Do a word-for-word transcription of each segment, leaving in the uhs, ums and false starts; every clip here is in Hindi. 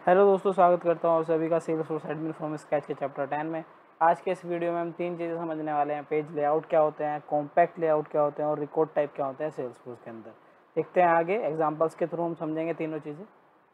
हेलो दोस्तों, स्वागत करता हूँ आप सभी का Salesforce admin from scratch के चैप्टर टेन में। आज के इस वीडियो में हम तीन चीज़ें समझने वाले हैं। पेज लेआउट क्या होते हैं, कॉम्पैक्ट लेआउट क्या होते हैं और रिकॉर्ड टाइप क्या होते हैं सेल्स फोर्स के अंदर। देखते हैं आगे, एग्जांपल्स के थ्रू हम समझेंगे तीनों चीज़ें।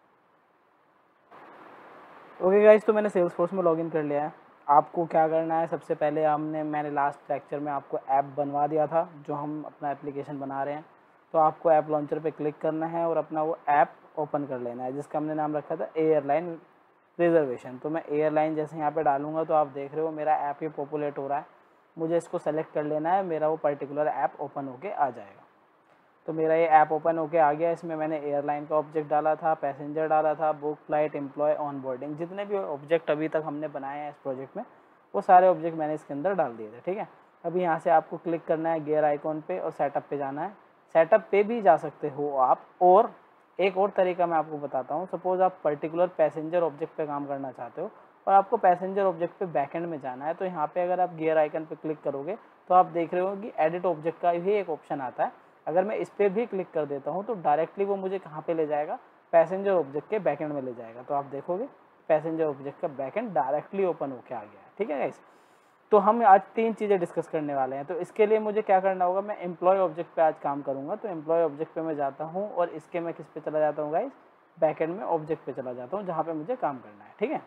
ओके गाइस, तो मैंने सेल्स फोर्स में लॉगिन कर लिया है। आपको क्या करना है, सबसे पहले हमने मैंने लास्ट लेक्चर में आपको ऐप बनवा दिया था, जो हम अपना एप्लीकेशन बना रहे हैं। तो आपको ऐप लॉन्चर पे क्लिक करना है और अपना वो ऐप ओपन कर लेना है, जिसका हमने नाम रखा था एयरलाइन रिजर्वेशन। तो मैं एयरलाइन जैसे यहाँ पे डालूंगा तो आप देख रहे हो मेरा ऐप ही पॉपुलेट हो रहा है। मुझे इसको सेलेक्ट कर लेना है, मेरा वो पर्टिकुलर ऐप ओपन होके आ जाएगा। तो मेरा ये ऐप ओपन होके आ गया। इसमें मैंने एयरलाइन का ऑब्जेक्ट डाला था, पैसेंजर डाला था, book, flight, employee, onboarding, जितने भी ऑब्जेक्ट अभी तक हमने बनाए हैं इस प्रोजेक्ट में, वो सारे ऑब्जेक्ट मैंने इसके अंदर डाल दिए थे। ठीक है, अभी यहाँ से आपको क्लिक करना है गियर आइकॉन पे और सेटअप पे जाना है। सेटअप पे भी जा सकते हो आप, और एक और तरीका मैं आपको बताता हूँ। सपोज आप पर्टिकुलर पैसेंजर ऑब्जेक्ट पे काम करना चाहते हो और आपको पैसेंजर ऑब्जेक्ट पे बैकएंड में जाना है, तो यहाँ पे अगर आप गियर आइकन पे क्लिक करोगे तो आप देख रहे हो कि एडिट ऑब्जेक्ट का भी एक ऑप्शन आता है। अगर मैं इस पर भी क्लिक कर देता हूँ तो डायरेक्टली वो मुझे कहाँ पे ले जाएगा, पैसेंजर ऑब्जेक्ट के बैकएंड में ले जाएगा। तो आप देखोगे पैसेंजर ऑब्जेक्ट का बैकएंड डायरेक्टली ओपन होके आ गया है। ठीक है गाइस, तो हम आज तीन चीज़ें डिस्कस करने वाले हैं। तो इसके लिए मुझे क्या करना होगा, मैं एम्प्लॉय ऑब्जेक्ट पे आज काम करूँगा। तो एम्प्लॉय ऑब्जेक्ट पे मैं जाता हूँ और इसके मैं किस पे चला जाता हूँ गाइस, बैकएंड में ऑब्जेक्ट पे चला जाता हूँ, जहाँ पे मुझे काम करना है। ठीक है,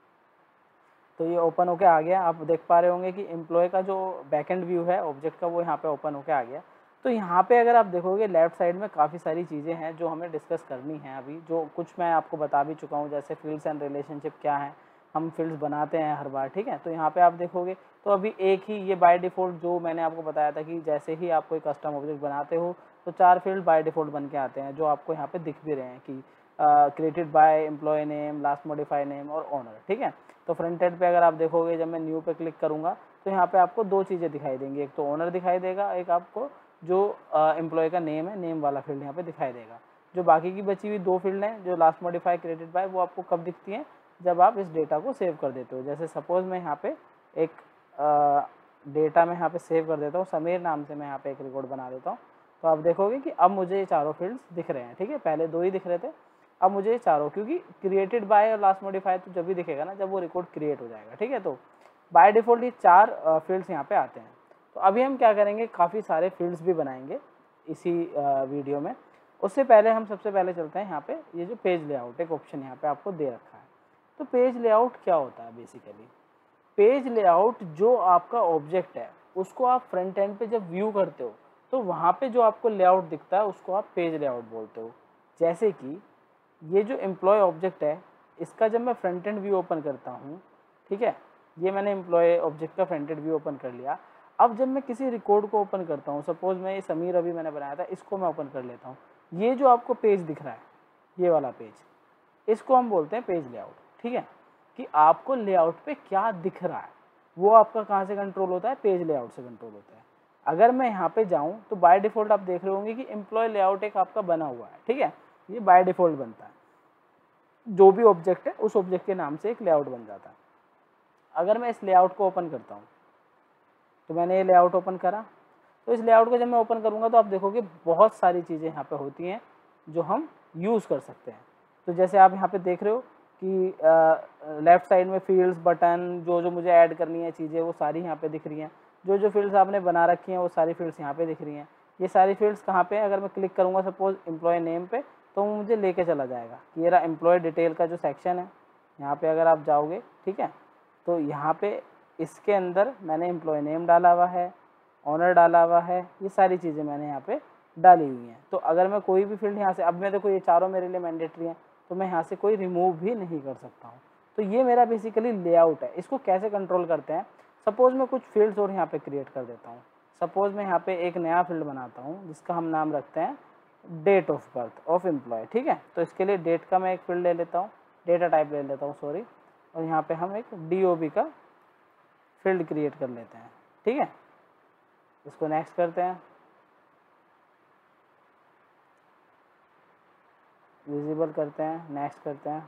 तो ये ओपन होके आ गया। आप देख पा रहे होंगे कि एम्प्लॉय का जो बैकएंड व्यू है ऑब्जेक्ट का, वो यहाँ पे ओपन होके आ गया। तो यहाँ पे अगर आप देखोगे लेफ्ट साइड में काफ़ी सारी चीज़ें हैं जो हमें डिस्कस करनी है अभी, जो कुछ मैं आपको बता भी चुका हूँ, जैसे फील्ड्स एंड रिलेशनशिप क्या है, हम फील्ड्स बनाते हैं हर बार। ठीक है, तो यहाँ पे आप देखोगे तो अभी एक ही ये बाय डिफ़ॉल्ट, जो मैंने आपको बताया था कि जैसे ही आप कोई कस्टम ऑब्जेक्ट बनाते हो तो चार फील्ड बाय डिफ़ॉल्ट बन के आते हैं, जो आपको यहाँ पे दिख भी रहे हैं कि created by employee name, last modify name और ओनर। ठीक है, तो फ्रंट एंड पे अगर आप देखोगे, जब मैं न्यू पे क्लिक करूँगा तो यहाँ पे आपको दो चीज़ें दिखाई देंगी, एक तो ओनर दिखाई देगा, एक आपको जो एम्प्लॉय का नेम है, नेम वाला फील्ड यहाँ पे दिखाई देगा। जो बाकी की बची हुई दो फील्ड हैं, जो लास्ट मॉडिफाई, क्रिएटेड बाय, वो आपको कब दिखती हैं, जब आप इस डेटा को सेव कर देते हो। जैसे सपोज मैं यहाँ पे एक डेटा में यहाँ पे सेव कर देता हूँ, समीर नाम से मैं यहाँ पे एक रिकॉर्ड बना देता हूँ। तो आप देखोगे कि अब मुझे ये चारों फील्ड्स दिख रहे हैं। ठीक है, पहले दो ही दिख रहे थे, अब मुझे ये चारों, क्योंकि क्रिएटेड बाय और लास्ट मॉडिफाई तो जब भी दिखेगा ना, जब वो रिकॉर्ड क्रिएट हो जाएगा। ठीक है, तो बाय डिफ़ॉल्ट ये चार फील्ड्स यहाँ पे आते हैं। तो अभी हम क्या करेंगे, काफ़ी सारे फील्ड्स भी बनाएंगे इसी वीडियो में। उससे पहले हम सबसे पहले चलते हैं यहाँ पे, ये जो पेज लेआउट एक ऑप्शन यहाँ पे आपको दे रखा है। तो पेज लेआउट क्या होता है बेसिकली, पेज लेआउट जो आपका ऑब्जेक्ट है उसको आप फ्रंट एंड पे जब व्यू करते हो तो वहाँ पे जो आपको लेआउट दिखता है उसको आप पेज लेआउट बोलते हो। जैसे कि ये जो एम्प्लॉय ऑब्जेक्ट है, इसका जब मैं फ्रंट एंड व्यू ओपन करता हूँ, ठीक है, ये मैंने एम्प्लॉय ऑब्जेक्ट का फ्रंट एंड व्यू ओपन कर लिया। अब जब मैं किसी रिकॉर्ड को ओपन करता हूँ, सपोज मैं ये समीर अभी मैंने बनाया था, इसको मैं ओपन कर लेता हूँ, ये जो आपको पेज दिख रहा है, ये वाला पेज, इसको हम बोलते हैं पेज लेआउट। ठीक है, कि आपको लेआउट पे क्या दिख रहा है वो आपका कहाँ से कंट्रोल होता है, पेज लेआउट से कंट्रोल होता है। अगर मैं यहाँ पे जाऊँ तो बाय डिफ़ॉल्ट आप देख रहे होंगे कि एम्प्लॉय लेआउट एक आपका बना हुआ है। ठीक है, ये बाय डिफ़ॉल्ट बनता है, जो भी ऑब्जेक्ट है उस ऑब्जेक्ट के नाम से एक लेआउट बन जाता है। अगर मैं इस लेआउट को ओपन करता हूँ, तो मैंने ये लेआउट ओपन करा, तो इस लेआउट को जब मैं ओपन करूँगा तो आप देखोगे बहुत सारी चीज़ें यहाँ पे होती हैं जो हम यूज़ कर सकते हैं। तो जैसे आप यहाँ पे देख रहे हो कि लेफ़्ट साइड में फील्ड्स, बटन, जो जो मुझे ऐड करनी है चीज़ें, वो सारी यहाँ पे दिख रही हैं। जो जो फील्ड्स आपने बना रखी हैं वो सारी फील्ड्स यहाँ पे दिख रही हैं। ये सारी फील्ड्स कहाँ पे, अगर मैं क्लिक करूँगा सपोज एम्प्लॉय नेम पे, तो वो मुझे लेके चला जाएगा कि ये रहा एम्प्लॉय डिटेल का जो सेक्शन है। यहाँ पे अगर आप जाओगे, ठीक है, तो यहाँ पे इसके अंदर मैंने एम्प्लॉय नेम डाला हुआ है, ऑनर डाला हुआ है, ये सारी चीज़ें मैंने यहाँ पे डाली हुई हैं। तो अगर मैं कोई भी फील्ड यहाँ से, अब मैं देखो ये चारों मेरे लिए मैंडेटरी हैं, तो मैं यहाँ से कोई रिमूव भी नहीं कर सकता हूँ। तो ये मेरा बेसिकली लेआउट है। इसको कैसे कंट्रोल करते हैं, सपोज मैं कुछ फील्ड्स और यहाँ पे क्रिएट कर देता हूँ। सपोज मैं यहाँ पे एक नया फील्ड बनाता हूँ जिसका हम नाम रखते हैं date of birth of employee. ठीक है, तो इसके लिए डेट का मैं एक फील्ड ले लेता हूँ, डेटा टाइप ले लेता हूँ सॉरी, और यहाँ पे हम एक डी ओ बी का फील्ड क्रिएट कर लेते हैं। ठीक है, इसको नेक्स्ट करते हैं, विजिबल करते हैं, नेक्स्ट करते हैं।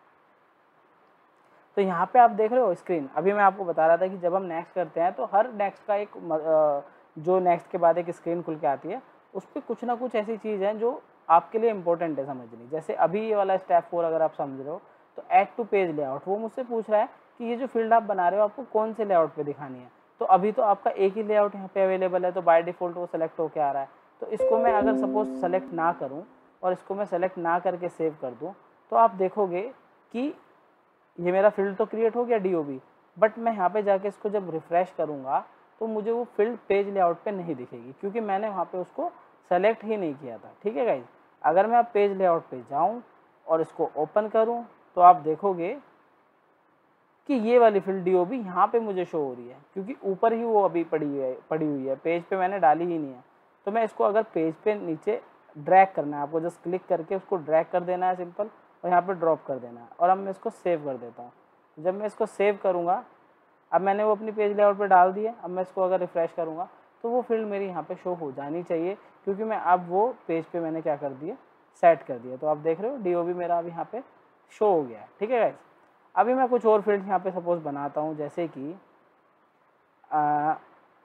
तो यहाँ पे आप देख रहे हो स्क्रीन, अभी मैं आपको बता रहा था कि जब हम नेक्स्ट करते हैं तो हर नेक्स्ट का एक जो नेक्स्ट के बाद एक स्क्रीन खुल के आती है, उस पर कुछ ना कुछ ऐसी चीज़ है जो आपके लिए इंपॉर्टेंट है समझनी। जैसे अभी ये वाला स्टेप फोर अगर आप समझ रहे हो, तो ऐड टू पेज लेआउट, वो मुझसे पूछ रहा है कि ये जो फील्ड आप बना रहे हो आपको कौन से लेआउट पे दिखानी है। तो अभी तो आपका एक ही लेआउट यहाँ पे अवेलेबल है, तो बाय डिफ़ॉल्ट वो सेलेक्ट होके आ रहा है। तो इसको मैं अगर सपोज सेलेक्ट ना करूँ और इसको मैं सेलेक्ट ना करके सेव कर दूँ, तो आप देखोगे कि ये मेरा फील्ड तो क्रिएट हो गया डी ओ बी, बट मैं यहाँ पे जाके इसको जब रिफ़्रेश करूँगा तो मुझे वो फील्ड पेज लेआउट पे नहीं दिखेगी, क्योंकि मैंने वहाँ पे उसको सेलेक्ट ही नहीं किया था। ठीक है गाइज, अगर मैं अब पेज लेआउट पे जाऊँ और इसको ओपन करूँ तो आप देखोगे कि ये वाली फील्ड डी ओ बी यहाँ पे मुझे शो हो रही है, क्योंकि ऊपर ही वो अभी पड़ी हुई है पड़ी हुई है पेज पे मैंने डाली ही नहीं है। तो मैं इसको अगर पेज पे नीचे ड्रैग करना है, आपको जस्ट क्लिक करके उसको ड्रैग कर देना है सिंपल, और यहाँ पे ड्रॉप कर देना है, और अब मैं इसको सेव कर देता हूँ। जब मैं इसको सेव करूँगा, अब मैंने वो अपनी पेज लेआउट पे डाल दिया, अब मैं इसको अगर रिफ़्रेश करूँगा तो वो फील्ड मेरी यहाँ पे शो हो जानी चाहिए, क्योंकि मैं अब वो पेज पे मैंने क्या कर दिया, सेट कर दिया। तो आप देख रहे हो डी ओ बी मेरा अब यहाँ पे शो हो गया है। ठीक है गाइस, अभी मैं कुछ और फील्ड यहाँ पे सपोज बनाता हूँ, जैसे कि आ,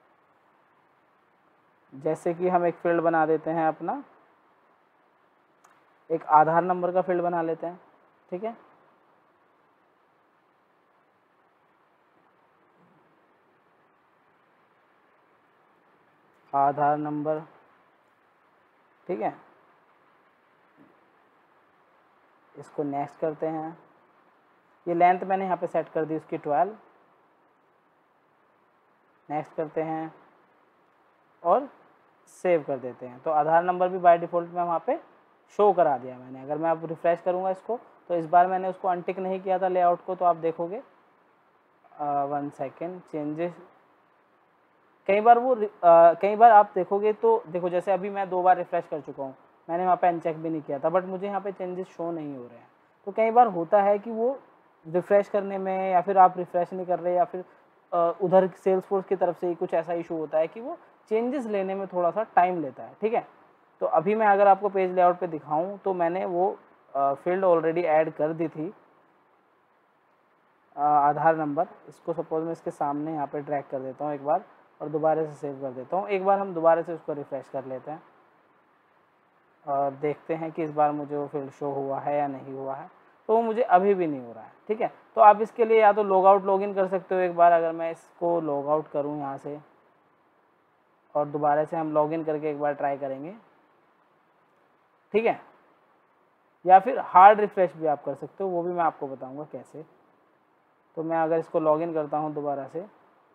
जैसे कि हम एक फील्ड बना देते हैं अपना, एक आधार नंबर का फील्ड बना लेते हैं। ठीक है, आधार नंबर। ठीक है, इसको नेक्स्ट करते हैं। ये लेंथ मैंने यहाँ पे सेट कर दी उसकी ट्वेल्व। नेक्स्ट करते हैं और सेव कर देते हैं। तो आधार नंबर भी बाय डिफ़ॉल्ट में वहाँ पे शो करा दिया मैंने। अगर मैं अब रिफ़्रेश करूँगा इसको, तो इस बार मैंने उसको अनटिक नहीं किया था लेआउट को, तो आप देखोगे वन सेकेंड चेंजेस, कई बार वो आ, कई बार आप देखोगे तो देखो, जैसे अभी मैं दो बार रिफ़्रेश कर चुका हूँ, मैंने वहाँ पे अनचेक भी नहीं किया था, बट मुझे यहाँ पे चेंजेस शो नहीं हो रहे हैं। तो कई बार होता है कि वो रिफ़्रेश करने में, या फिर आप रिफ़्रेश नहीं कर रहे, या फिर आ, उधर सेल्सफोर्स की तरफ से ही कुछ ऐसा इशू होता है कि वो चेंजेस लेने में थोड़ा सा टाइम लेता है। ठीक है, तो अभी मैं अगर आपको पेज लेआउट पे दिखाऊं तो मैंने वो फील्ड ऑलरेडी ऐड कर दी थी, आ, आधार नंबर। इसको सपोज मैं इसके सामने यहाँ पे ड्रैग कर देता हूँ एक बार, और दोबारा से सेव कर देता हूँ। एक बार हम दोबारा से उसको रिफ़्रेश कर लेते हैं और देखते हैं कि इस बार मुझे वो फील्ड शो हुआ है या नहीं हुआ है। तो वो मुझे अभी भी नहीं हो रहा है। ठीक है, तो आप इसके लिए या तो लॉग आउट लॉग इन कर सकते हो एक बार। अगर मैं इसको लॉग आउट करूँ यहाँ से, और दोबारा से हम लॉग इन करके एक बार ट्राई करेंगे। ठीक है, या फिर हार्ड रिफ़्रेश भी आप कर सकते हो, वो भी मैं आपको बताऊंगा कैसे। तो मैं अगर इसको लॉग इन करता हूँ दोबारा से,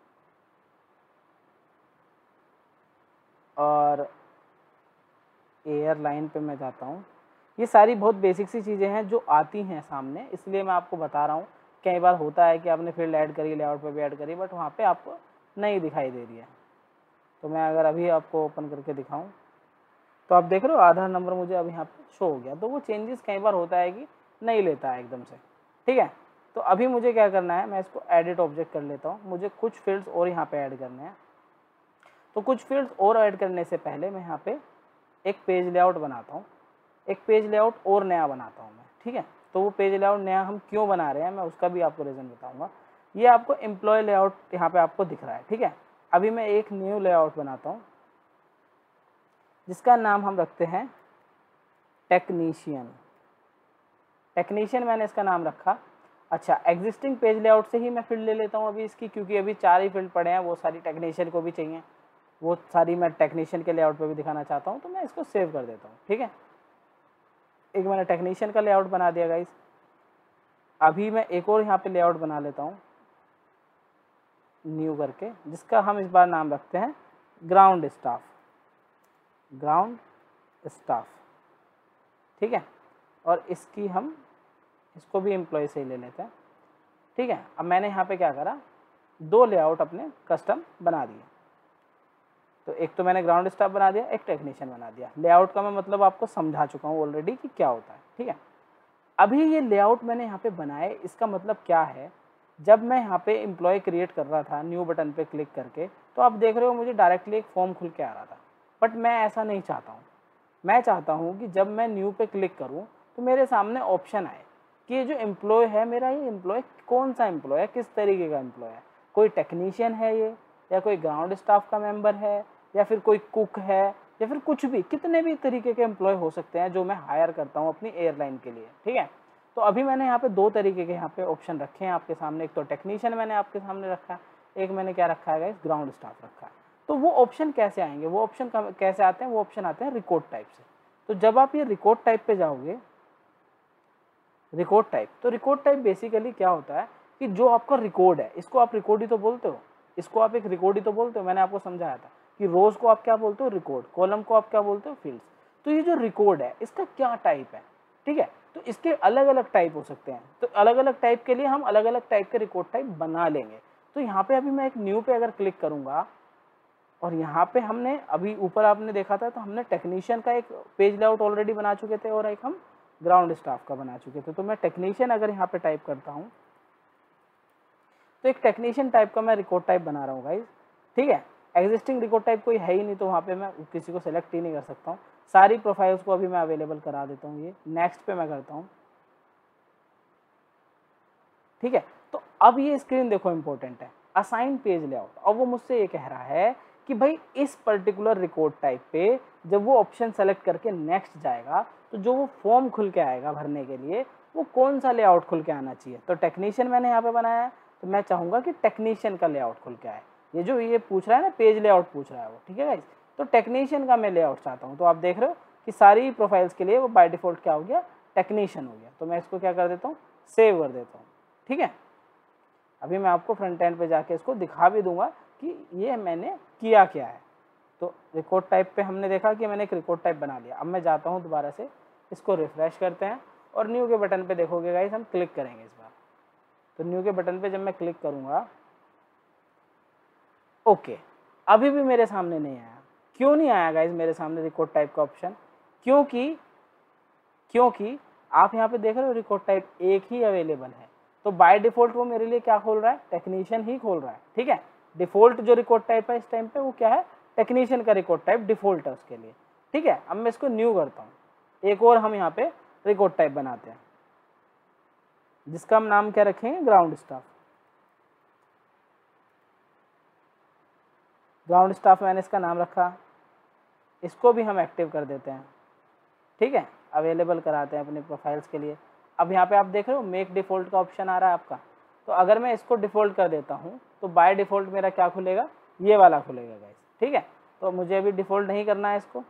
और एयरलाइन पे मैं जाता हूँ, ये सारी बहुत बेसिक सी चीज़ें हैं जो आती हैं सामने, इसलिए मैं आपको बता रहा हूँ। कई बार होता है कि आपने फील्ड ऐड करी, लेआउट पे भी ऐड करी, बट वहाँ पे आपको नहीं दिखाई दे रही है। तो मैं अगर अभी आपको ओपन करके दिखाऊं, तो आप देख रहे हो आधार नंबर मुझे अब यहाँ पे शो हो गया। तो वो चेंजेस कई बार होता है कि नहीं लेता है एकदम से। ठीक है, तो अभी मुझे क्या करना है, मैं इसको एडिट ऑब्जेक्ट कर लेता हूँ। मुझे कुछ फील्ड्स और यहाँ पे ऐड करने हैं। तो कुछ फील्ड्स और ऐड करने से पहले मैं यहाँ पे एक पेज लेआउट बनाता हूँ, एक पेज लेआउट और नया बनाता हूँ मैं। ठीक है, तो वो पेज लेआउट नया हम क्यों बना रहे हैं, मैं उसका भी आपको रीज़न बताऊँगा। ये आपको एम्प्लॉय लेआउट यहाँ पे आपको दिख रहा है। ठीक है, अभी मैं एक न्यू लेआउट बनाता हूँ, जिसका नाम हम रखते हैं टेक्नीशियन। टेक्नीशियन मैंने इसका नाम रखा। अच्छा, एग्जिस्टिंग पेज लेआउट से ही मैं फील्ड ले लेता हूँ अभी इसकी, क्योंकि अभी चार ही फील्ड पड़े हैं, वो सारी टेक्नीशियन को भी चाहिए, वो सारी मैं टेक्नीशियन के लेआउट पे भी दिखाना चाहता हूँ। तो मैं इसको सेव कर देता हूँ। ठीक है, एक मैंने टेक्नीशियन का लेआउट बना दिया गाइस। अभी मैं एक और यहाँ पे लेआउट बना लेता हूँ न्यू करके, जिसका हम इस बार नाम रखते हैं ग्राउंड स्टाफ। Ground staff. ठीक है, और इसकी हम इसको भी एम्प्लॉय से ही ले लेते हैं। ठीक है, अब मैंने यहाँ पे क्या करा, दो लेआउट अपने कस्टम बना दिए। तो एक तो मैंने ग्राउंड स्टाफ बना दिया, एक टेक्नीशियन बना दिया। लेआउट का मैं मतलब आपको समझा चुका हूँ ऑलरेडी कि क्या होता है। ठीक है, अभी ये लेआउट मैंने यहाँ पे बनाए, इसका मतलब क्या है, जब मैं यहाँ पे एम्प्लॉय क्रिएट कर रहा था न्यू बटन पे क्लिक करके, तो आप देख रहे हो मुझे डायरेक्टली एक फॉर्म खुल के आ रहा था। बट मैं ऐसा नहीं चाहता हूँ। मैं चाहता हूँ कि जब मैं न्यू पे क्लिक करूँ तो मेरे सामने ऑप्शन आए कि ये जो एम्प्लॉय है मेरा, ये एम्प्लॉय कौन सा एम्प्लॉय है, किस तरीके का एम्प्लॉय है। कोई टेक्नीशियन है ये, या कोई ग्राउंड स्टाफ का मेंबर है, या फिर कोई कुक है, या फिर कुछ भी, कितने भी तरीके के एम्प्लॉय हो सकते हैं जो मैं हायर करता हूँ अपनी एयरलाइन के लिए। ठीक है, तो अभी मैंने यहाँ पे दो तरीके के यहाँ पे ऑप्शन रखे हैं आपके सामने, एक तो टेक्नीशियन मैंने आपके सामने रखा है, एक मैंने क्या रखा है गाइस, ग्राउंड स्टाफ रखा है। तो वो ऑप्शन कैसे आएंगे, वो ऑप्शन कैसे आते हैं, वो ऑप्शन आते हैं रिकॉर्ड टाइप से। तो जब आप ये रिकॉर्ड टाइप पे जाओगे, रिकॉर्ड टाइप, तो रिकॉर्ड टाइप बेसिकली क्या होता है कि जो आपका रिकॉर्ड है, इसको आप रिकॉर्ड ही तो बोलते हो, इसको आप एक रिकॉर्ड ही तो बोलते हो। मैंने आपको समझाया था कि रोज को आप क्या बोलते हो, रिकॉर्ड, कॉलम को आप क्या बोलते हो, फील्ड्स। तो ये जो रिकॉर्ड है इसका क्या टाइप है, ठीक है, तो इसके अलग अलग टाइप हो सकते हैं। तो अलग अलग टाइप के लिए हम अलग अलग टाइप के रिकॉर्ड टाइप बना लेंगे। तो यहाँ पे अभी मैं एक न्यू पे अगर क्लिक करूंगा, और यहाँ पे हमने अभी ऊपर आपने देखा था, तो हमने टेक्नीशियन का एक पेज लेआउट ऑलरेडी बना चुके थे और एक हम ग्राउंड स्टाफ का बना चुके थे। तो मैं टेक्नीशियन अगर यहाँ पे टाइप करता हूँ, तो एक टेक्नीशियन टाइप का मैं रिकॉर्ड टाइप बना रहा हूँ गाइज, ठीक है। एग्जिस्टिंग रिकॉर्ड टाइप कोई है ही नहीं, तो वहाँ पे मैं किसी को सेलेक्ट ही नहीं कर सकता हूँ। सारी प्रोफाइल्स को अभी मैं अवेलेबल करा देता हूँ। ये नेक्स्ट पे मैं करता हूँ, ठीक है। तो अब ये स्क्रीन देखो इंपॉर्टेंट है, असाइन पेज लेआउट। अब वो मुझसे ये कह रहा है कि भाई इस पर्टिकुलर रिकॉर्ड टाइप पे जब वो ऑप्शन सेलेक्ट करके नेक्स्ट जाएगा, तो जो वो फॉर्म खुल के आएगा भरने के लिए, वो कौन सा लेआउट खुल के आना चाहिए। तो टेक्नीशियन मैंने यहाँ पे बनाया है, तो मैं चाहूँगा कि टेक्नीशियन का लेआउट खुल के आए। ये जो ये पूछ रहा है ना, पेज लेआउट पूछ रहा है वो, ठीक है गाइस। तो टेक्नीशियन का मैं लेआउट चाहता हूँ। तो आप देख रहे हो कि सारी प्रोफाइल्स के लिए वो बाय डिफॉल्ट क्या हो गया, टेक्नीशियन हो गया। तो मैं इसको क्या कर देता हूँ, सेव कर देता हूँ, ठीक है। अभी मैं आपको फ्रंट एंड पे जाके इसको दिखा भी दूंगा कि ये मैंने किया क्या है। तो रिकॉर्ड टाइप पे हमने देखा कि मैंने एक रिकॉर्ड टाइप बना लिया। अब मैं जाता हूँ दोबारा से, इसको रिफ्रेश करते हैं और न्यू के बटन पे देखोगे गाइस, हम क्लिक करेंगे इस बार। तो न्यू के बटन पे जब मैं क्लिक करूँगा, ओके, अभी भी मेरे सामने नहीं आया। क्यों नहीं आया गाइस मेरे सामने रिकॉर्ड टाइप का ऑप्शन? क्योंकि क्योंकि आप यहाँ पे देख रहे हो रिकॉर्ड टाइप एक ही अवेलेबल है। तो बाय डिफॉल्ट वो मेरे लिए क्या खोल रहा है, टेक्नीशियन ही खोल रहा है, ठीक है। डिफॉल्ट जो रिकॉर्ड टाइप है इस टाइम पे, वो क्या है, टेक्नीशियन का रिकॉर्ड टाइप डिफॉल्ट है उसके लिए, ठीक है। अब मैं इसको न्यू करता हूँ, एक और हम यहाँ पे रिकॉर्ड टाइप बनाते हैं, जिसका हम नाम क्या रखेंगे, ग्राउंड स्टाफ। ग्राउंड स्टाफ मैंने इसका नाम रखा। इसको भी हम एक्टिव कर देते हैं, ठीक है, अवेलेबल कराते हैं अपने प्रोफाइल्स के लिए। अब यहाँ पे आप देख रहे हो मेक डिफ़ॉल्ट का ऑप्शन आ रहा है आपका। तो अगर मैं इसको डिफ़ॉल्ट कर देता हूँ, तो बाय डिफ़ॉल्ट मेरा क्या खुलेगा, ये वाला खुलेगा गाइस, ठीक है। तो मुझे अभी डिफ़ॉल्ट नहीं करना है इसको,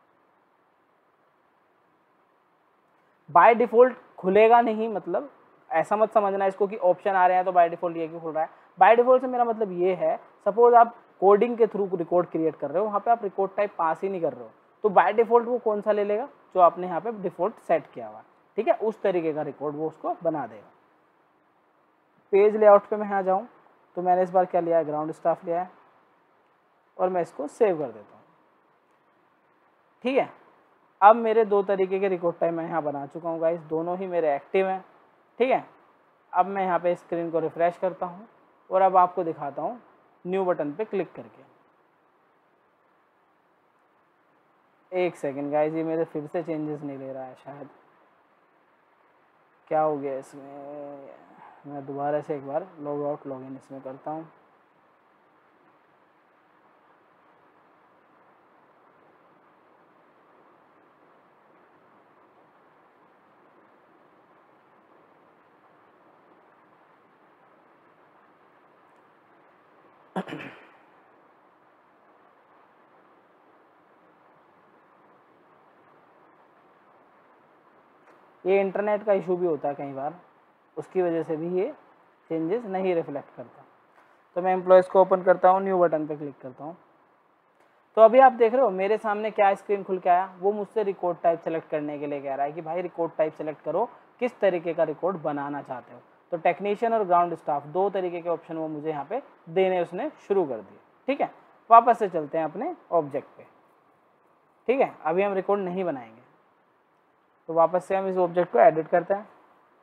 बाय डिफ़ॉल्ट खुलेगा नहीं, मतलब ऐसा मत समझना इसको कि ऑप्शन आ रहे हैं तो बाय डिफ़ॉल्ट ये क्यों खुल रहा है। बाय डिफ़ॉल्ट से मेरा मतलब ये है, सपोज आप कोडिंग के थ्रू रिकॉर्ड क्रिएट कर रहे हो, वहाँ पे आप रिकॉर्ड टाइप पास ही नहीं कर रहे हो, तो बाय डिफ़ॉल्ट वो कौन सा ले लेगा, जो आपने यहाँ पे डिफ़ॉल्ट सेट किया हुआ, ठीक है, उस तरीके का रिकॉर्ड वो उसको बना देगा। पेज लेआउट पे मैं यहाँ जाऊँ, तो मैंने इस बार क्या लिया है, ग्राउंड स्टाफ लिया है, और मैं इसको सेव कर देता हूँ, ठीक है। अब मेरे दो तरीके के रिकॉर्ड टाइप मैं यहाँ बना चुका हूँ गाइस, दोनों ही मेरे एक्टिव हैं, ठीक है। अब मैं यहाँ पे स्क्रीन को रिफ्रेश करता हूँ और अब आपको दिखाता हूँ न्यू बटन पे क्लिक करके। एक सेकेंड गाइस, ये मेरे फिर से चेंजेस नहीं ले रहा है, शायद क्या हो गया इसमें। मैं दोबारा से एक बार लॉग आउट लॉग इन इसमें करता हूँ। ये इंटरनेट का इशू भी होता है कई बार, उसकी वजह से भी ये चेंजेस नहीं रिफ्लेक्ट करता। तो मैं एम्प्लॉयज़ को ओपन करता हूँ, न्यू बटन पे क्लिक करता हूँ। तो अभी आप देख रहे हो मेरे सामने क्या स्क्रीन खुल के आया, वो मुझसे रिकॉर्ड टाइप सेलेक्ट करने के लिए कह रहा है कि भाई रिकॉर्ड टाइप सेलेक्ट करो, किस तरीके का रिकॉर्ड बनाना चाहते हो। तो टेक्नीशियन और ग्राउंड स्टाफ दो तरीके के ऑप्शन वो मुझे यहाँ पे देने उसने शुरू कर दिए, ठीक है। वापस से चलते हैं अपने ऑब्जेक्ट पे, ठीक है। अभी हम रिकॉर्ड नहीं बनाएंगे, तो वापस से हम इस ऑब्जेक्ट को एडिट करते हैं।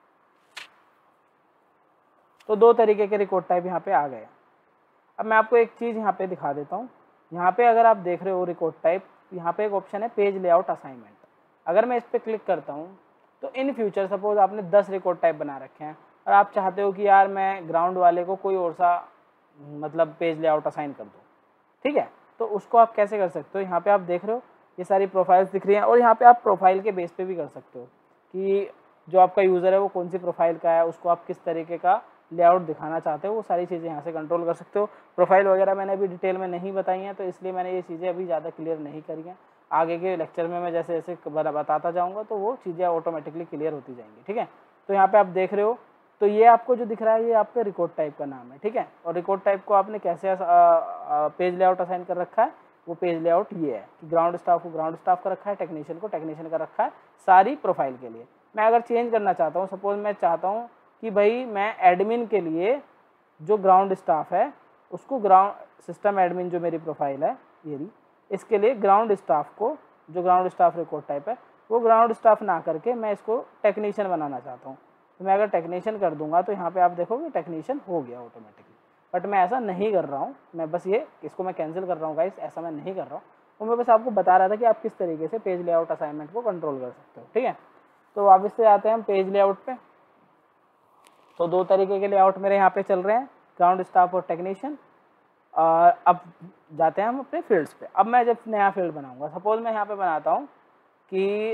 तो दो तरीके के रिकॉर्ड टाइप यहाँ पे आ गए। अब मैं आपको एक चीज़ यहाँ पे दिखा देता हूँ। यहाँ पे अगर आप देख रहे हो रिकॉर्ड टाइप, यहाँ पे एक ऑप्शन है पेज लेआउट असाइनमेंट। अगर मैं इस पर क्लिक करता हूँ, तो इन फ्यूचर सपोज आपने दस रिकॉर्ड टाइप बना रखे हैं और आप चाहते हो कि यार मैं ग्राउंड वाले को कोई और सा मतलब पेज लेआउट असाइन कर दूँ, ठीक है। तो उसको आप कैसे कर सकते हो, यहाँ पे आप देख रहे हो ये सारी प्रोफाइल्स दिख रही हैं, और यहाँ पे आप प्रोफाइल के बेस पे भी कर सकते हो कि जो आपका यूज़र है वो कौन सी प्रोफाइल का है, उसको आप किस तरीके का लेआउट दिखाना चाहते हो, वो सारी चीज़ें यहाँ से कंट्रोल कर सकते हो। प्रोफाइल वगैरह मैंने अभी डिटेल में नहीं बताई हैं, तो इसलिए मैंने ये चीज़ें अभी ज़्यादा क्लियर नहीं करी हैं। आगे के लेक्चर में मैं जैसे जैसे बताता जाऊँगा तो वो चीज़ें ऑटोमेटिकली क्लियर होती जाएंगी। ठीक है, तो यहाँ पर आप देख रहे हो, तो ये आपको जो दिख रहा है ये आपका रिकॉर्ड टाइप का नाम है। ठीक है, और रिकॉर्ड टाइप को आपने कैसे पेज लेआउट असाइन कर रखा है, वो पेज लेआउट ये है कि ग्राउंड स्टाफ को ग्राउंड स्टाफ का रखा है, टेक्नीशियन को टेक्नीशियन का रखा है, सारी प्रोफाइल के लिए। मैं अगर चेंज करना चाहता हूँ, सपोज मैं चाहता हूँ कि भाई मैं एडमिन के लिए जो ग्राउंड स्टाफ है उसको ग्राउंड सिस्टम एडमिन जो मेरी प्रोफाइल है ये रही, इसके लिए ग्राउंड स्टाफ को जो ग्राउंड स्टाफ रिकॉर्ड टाइप है वो ग्राउंड स्टाफ ना करके मैं इसको टेक्नीशियन बनाना चाहता हूँ। तो मैं अगर टेक्नीशियन कर दूंगा तो यहाँ पे आप देखोगे टेक्नीशियन हो गया ऑटोमेटिकली, बट मैं ऐसा नहीं कर रहा हूँ। मैं बस ये इसको मैं कैंसिल कर रहा हूँ गाइस, ऐसा मैं नहीं कर रहा हूँ। तो मैं बस आपको बता रहा था कि आप किस तरीके से पेज लेआउट असाइनमेंट को कंट्रोल कर सकते हो। ठीक है, तो वापस से आते हैं हम पेज लेआउट पे। तो दो तरीके के लेआउट मेरे यहाँ पे चल रहे हैं, ग्राउंड स्टाफ और टेक्नीशियन। अब जाते हैं हम अपने फील्ड्स पे। अब मैं जब नया फील्ड बनाऊंगा, सपोज मैं यहाँ पे बनाता हूँ कि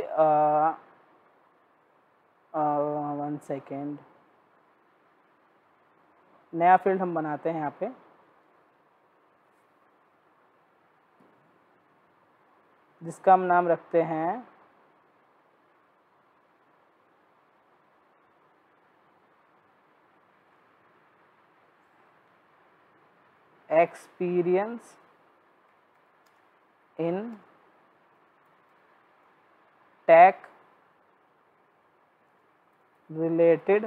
वन सेकेंड, नया फील्ड हम बनाते हैं यहाँ पे, जिसका हम नाम रखते हैं experience in tech related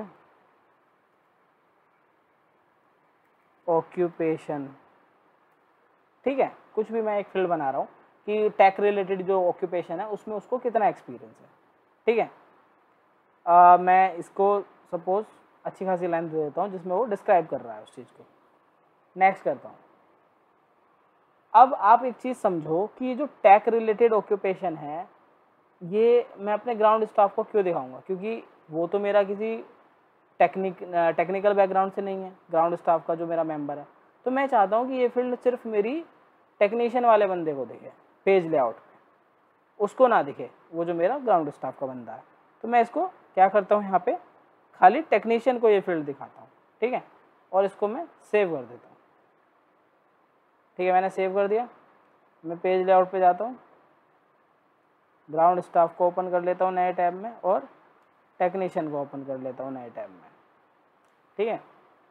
occupation. ठीक है, कुछ भी मैं एक फील्ड बना रहा हूँ कि टेक रिलेटेड जो ऑक्यूपेशन है उसमें उसको कितना एक्सपीरियंस है। ठीक है, आ, मैं इसको सपोज अच्छी खासी लाइन दे देता हूँ जिसमें वो डिस्क्राइब कर रहा है उस चीज़ को। नेक्स्ट करता हूँ। अब आप एक चीज़ समझो कि जो टेक रिलेटेड ऑक्यूपेशन है ये मैं अपने ग्राउंड स्टाफ को क्यों दिखाऊंगा, क्योंकि वो तो मेरा किसी टेक्निक टेक्निकल बैकग्राउंड से नहीं है, ग्राउंड स्टाफ का जो मेरा मेंबर है। तो मैं चाहता हूँ कि ये फील्ड सिर्फ मेरी टेक्नीशियन वाले बंदे को दिखे पेज लेआउट में, उसको ना दिखे वो जो मेरा ग्राउंड स्टाफ का बंदा है। तो मैं इसको क्या करता हूँ, यहाँ पे खाली टेक्नीशियन को ये फील्ड दिखाता हूँ। ठीक है, और इसको मैं सेव कर देता हूँ। ठीक है, मैंने सेव कर दिया। मैं पेज लेआउट पे जाता हूँ, ग्राउंड स्टाफ को ओपन कर लेता हूँ नए टैब में और टेक्नीशियन को ओपन कर लेता हूँ नए टैब में। ठीक है,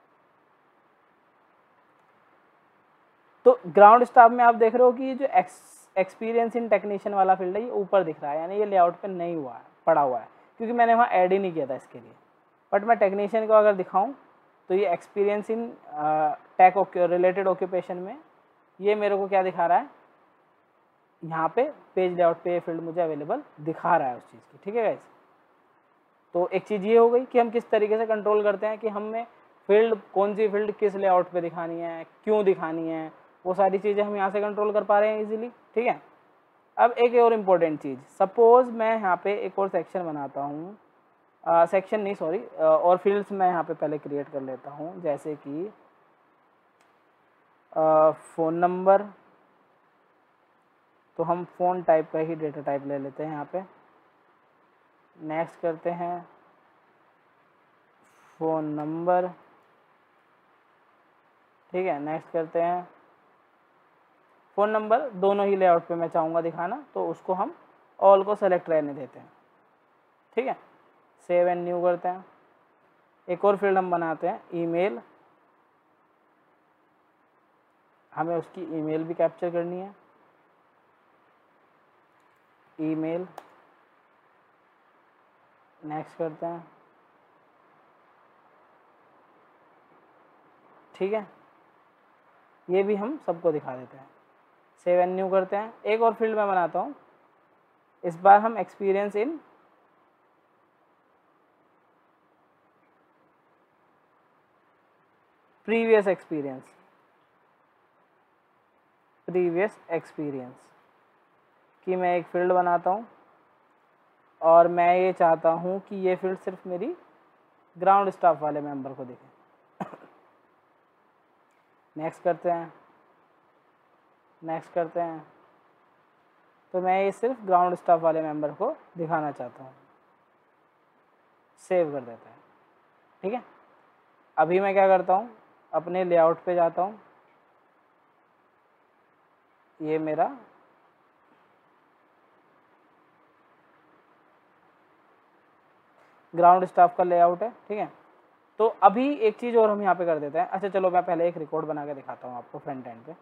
तो ग्राउंड स्टाफ में आप देख रहे हो कि ये जो एक्सपीरियंस इन टेक्नीशियन वाला फील्ड है ये ऊपर दिख रहा है, यानी ये लेआउट पे नहीं हुआ है, पड़ा हुआ है, क्योंकि मैंने वहाँ ऐड ही नहीं किया था इसके लिए। बट मैं टेक्नीशियन को अगर दिखाऊं तो ये experience in tech related occupation में ये मेरे को क्या दिखा रहा है, यहाँ पे पेज लेआउट पे ये फील्ड मुझे अवेलेबल दिखा रहा है उस चीज़ की। ठीक है गाइस, तो एक चीज़ ये हो गई कि हम किस तरीके से कंट्रोल करते हैं कि हमें फील्ड कौन सी फील्ड किस लेआउट पे दिखानी है, क्यों दिखानी है, वो सारी चीज़ें हम यहाँ से कंट्रोल कर पा रहे हैं इजीली। ठीक है, अब एक और इम्पोर्टेंट चीज़, सपोज मैं यहाँ पे एक और सेक्शन बनाता हूँ, सेक्शन नहीं सॉरी और फील्ड्स मैं यहाँ पे पहले क्रिएट कर लेता हूँ, जैसे कि फ़ोन नंबर। तो हम फ़ोन टाइप का ही डेटा टाइप ले लेते हैं यहाँ पे। नेक्स्ट करते हैं फ़ोन नंबर। ठीक है, नेक्स्ट करते हैं फ़ोन नंबर, दोनों ही लेआउट पे मैं चाहूँगा दिखाना, तो उसको हम ऑल को सेलेक्ट रहने देते हैं। ठीक है, सेव एंड न्यू करते हैं। एक और फील्ड हम बनाते हैं ईमेल, हमें उसकी ईमेल भी कैप्चर करनी है, ईमेल। नेक्स्ट करते हैं। ठीक है, ये भी हम सबको दिखा देते हैं। सेव एंड न्यू करते हैं। एक और फील्ड मैं बनाता हूँ, इस बार हम experience in previous experience previous experience की मैं एक फील्ड बनाता हूँ और मैं ये चाहता हूँ कि ये फील्ड सिर्फ मेरी ग्राउंड स्टाफ वाले मेंबर को दिखे। नेक्स्ट करते हैं, नेक्स्ट करते हैं। तो मैं ये सिर्फ ग्राउंड स्टाफ वाले मेंबर को दिखाना चाहता हूँ। सेव कर देते हैं। ठीक है, अभी मैं क्या करता हूँ, अपने लेआउट पे जाता हूँ, ये मेरा ग्राउंड स्टाफ का लेआउट है। ठीक है, तो अभी एक चीज़ और हम यहाँ पे कर देते हैं। अच्छा चलो मैं पहले एक रिकॉर्ड बना के दिखाता हूँ आपको फ्रंट एंड पे।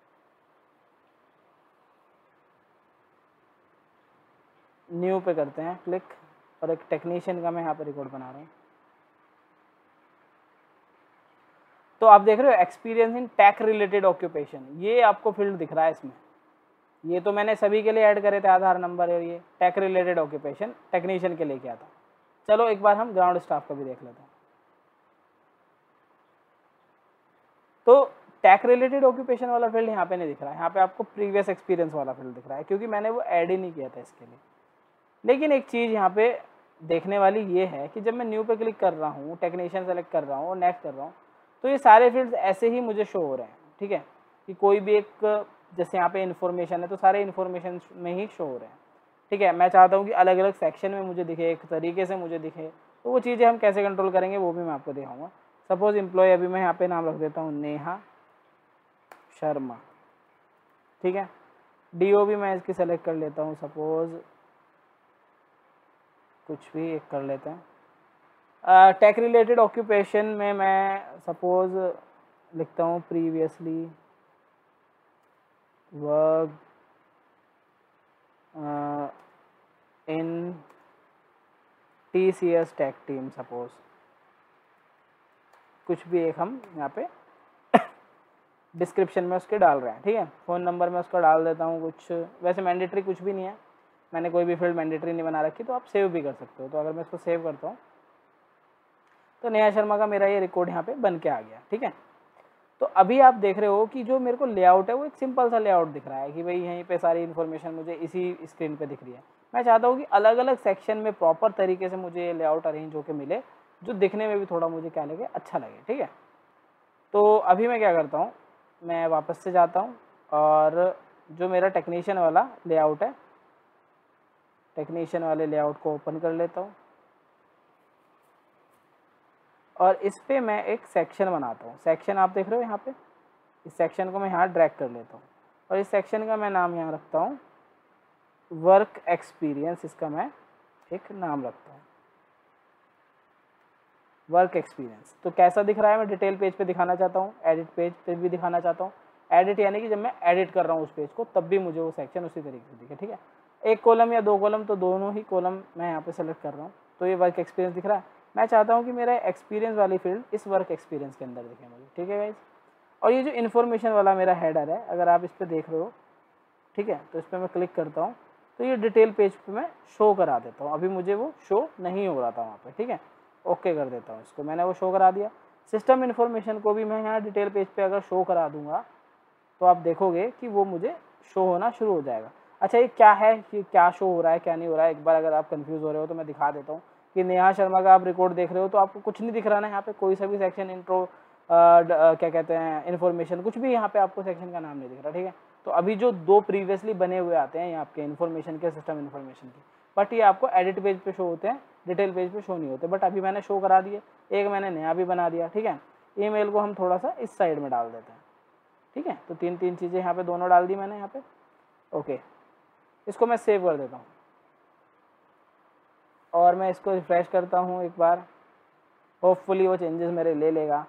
न्यू पे करते हैं क्लिक, और एक टेक्नीशियन का मैं यहाँ पे रिकॉर्ड बना रहा हूँ। तो आप देख रहे हो experience in tech related occupation, ये आपको फील्ड दिख रहा है इसमें। ये तो मैंने सभी के लिए ऐड करे थे आधार नंबर, और ये टेक रिलेटेड ऑक्यूपेशन टेक्नीशियन के लिए किया था। चलो एक बार हम ग्राउंड स्टाफ का भी देख लेते हैं। तो टैक रिलेटेड ऑक्यूपेशन वाला फील्ड यहाँ पे नहीं दिख रहा है, यहाँ पे आपको प्रीवियस एक्सपीरियंस वाला फील्ड दिख रहा है, क्योंकि मैंने वो ऐड ही नहीं किया था इसके लिए। लेकिन एक चीज़ यहाँ पे देखने वाली ये है कि जब मैं न्यू पे क्लिक कर रहा हूँ, टेक्नीशियन सेलेक्ट कर रहा हूँ और नेक्स्ट कर रहा हूँ, तो ये सारे फील्ड्स ऐसे ही मुझे शो हो रहे हैं। ठीक है, कि कोई भी एक, जैसे यहाँ पे इन्फॉर्मेशन है तो सारे इन्फॉर्मेशन में ही शो हो रहे हैं। ठीक है, मैं चाहता हूँ कि अलग अलग सेक्शन में मुझे दिखे, एक तरीके से मुझे दिखे, तो वो चीज़ें हम कैसे कंट्रोल करेंगे वो भी मैं आपको दिखाऊंगा। सपोज एम्प्लॉय, अभी मैं यहाँ पे नाम रख देता हूँ नेहा शर्मा। ठीक है, डी ओ भी मैं इसकी सेलेक्ट कर लेता हूँ, सपोज कुछ भी एक कर लेते हैं। टेक रिलेटेड ऑक्यूपेशन में मैं सपोज लिखता हूँ previously work in T C S tech team, suppose कुछ भी एक हम यहाँ पे डिस्क्रिप्शन में उसके डाल रहे हैं। ठीक है, फ़ोन नंबर में उसका डाल देता हूँ कुछ, वैसे मैंडेटरी कुछ भी नहीं है, मैंने कोई भी फील्ड मैंडेटरी नहीं बना रखी, तो आप सेव भी कर सकते हो। तो अगर मैं इसको सेव करता हूँ तो नेहा शर्मा का मेरा ये रिकॉर्ड यहाँ पे बन के आ गया। ठीक है, तो अभी आप देख रहे हो कि जो मेरे को लेआउट है वो एक सिंपल सा लेआउट दिख रहा है कि भाई यहीं पे सारी इन्फॉर्मेशन मुझे इसी स्क्रीन पे दिख रही है। मैं चाहता हूँ कि अलग अलग सेक्शन में प्रॉपर तरीके से मुझे ये लेआउट अरेंज होकर मिले, जो दिखने में भी थोड़ा मुझे क्या लगे, अच्छा लगे। ठीक है, तो अभी मैं क्या करता हूँ, मैं वापस से जाता हूँ और जो मेरा टेक्नीशियन वाला लेआउट है, टेक्नीशियन वाले लेआउट को ओपन कर लेता हूँ और इस पे मैं एक सेक्शन बनाता हूँ। सेक्शन आप देख रहे हो यहाँ पे, इस सेक्शन को मैं यहाँ ड्रैग कर लेता हूँ और इस सेक्शन का मैं नाम यहाँ रखता हूँ वर्क एक्सपीरियंस। इसका मैं एक नाम रखता हूँ वर्क एक्सपीरियंस। तो कैसा दिख रहा है, मैं डिटेल पेज पे दिखाना चाहता हूँ, एडिट पेज पे भी दिखाना चाहता हूँ। एडिट यानी कि जब मैं एडिट कर रहा हूँ उस पेज को, तब भी मुझे वो सेक्शन उसी तरीके से दिखे। ठीक है, एक कॉलम या दो कॉलम, तो दोनों ही कॉलम मैं यहाँ पे सेलेक्ट कर रहा हूँ। तो ये वर्क एक्सपीरियंस दिख रहा है। मैं चाहता हूँ कि मेरा एक्सपीरियंस वाली फील्ड इस वर्क एक्सपीरियंस के अंदर दिखे मुझे। ठीक है गाइस, और ये जो इन्फॉर्मेशन वाला मेरा हेडर है, अगर आप इस पर देख रहे हो, ठीक है, तो इस पर मैं क्लिक करता हूँ तो ये डिटेल पेज पे मैं शो करा देता हूँ। अभी मुझे वो शो नहीं हो रहा था वहाँ पे। ठीक है, ओके कर देता हूँ इसको, मैंने वो शो करा दिया। सिस्टम इन्फॉर्मेशन को भी मैं यहाँ डिटेल पेज पे अगर शो करा दूंगा तो आप देखोगे कि वो मुझे शो होना शुरू हो जाएगा। अच्छा, ये क्या है कि क्या शो हो रहा है क्या नहीं हो रहा है, एक बार अगर आप कंफ्यूज हो रहे हो तो मैं दिखा देता हूँ कि नेहा शर्मा का आप रिकॉर्ड देख रहे हो तो आपको कुछ नहीं दिख रहा ना यहाँ पे, कोई सा भी सेक्शन, इंट्रो, क्या कहते हैं, इन्फॉर्मेशन, कुछ भी यहाँ पे आपको सेक्शन का नाम नहीं दिख रहा। ठीक है, तो अभी जो दो प्रीवियसली बने हुए आते हैं आपके इन्फॉर्मेशन के, सिस्टम इन्फॉर्मेशन की, बट ये आपको एडिट पेज पे शो होते हैं, डिटेल पेज पे शो नहीं होते। बट अभी मैंने शो करा दिए, एक मैंने नया भी बना दिया। ठीक है, ईमेल को हम थोड़ा सा इस साइड में डाल देते हैं। ठीक है, तो तीन तीन चीज़ें यहाँ पे दोनों डाल दी मैंने यहाँ पे। ओके, इसको मैं सेव कर देता हूँ और मैं इसको रिफ्रेश करता हूँ एक बार, होपफुली वो चेंजेस मेरे ले लेगा।